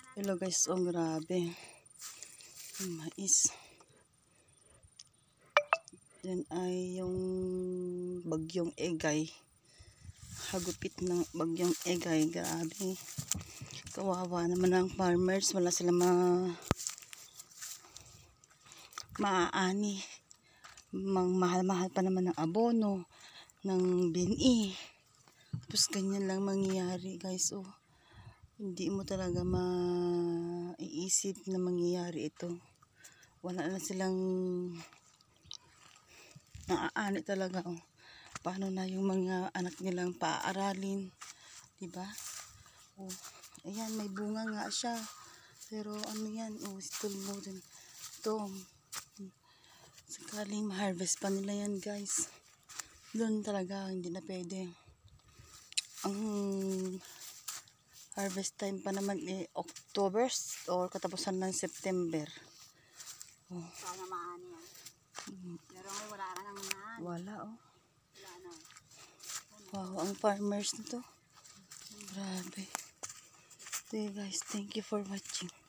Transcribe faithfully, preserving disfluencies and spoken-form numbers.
Hello guys, oh grabe. Yung mais. Yan ay yung bagyong Egay. Hagupit ng bagyong Egay. Grabe. Kawawa naman ang farmers. Wala sila ma maaani. Mang mahal-mahal pa naman ng abono, ng bini. Tapos ganyan lang mangyayari guys. Oh. Hindi mo talaga maiisip na mangyayari ito. Wala na silang naaani talaga. Oh. Paano na yung mga anak nilang paaaralin, diba? Oh, ayan, may bunga nga siya. Pero ano yan, oh, stulmo din. Ito, sakaling ma-harvest pa nila yan guys. Doon talaga, hindi na pwede. Ang harvest time pa naman eh, October or katapusan ng September. Oh. Sana maani yan. Mm. Pero wala ka nang maani. Wala oh. Wala na. Wow, ang farmers nito. Grabe. Okay guys, thank you for watching.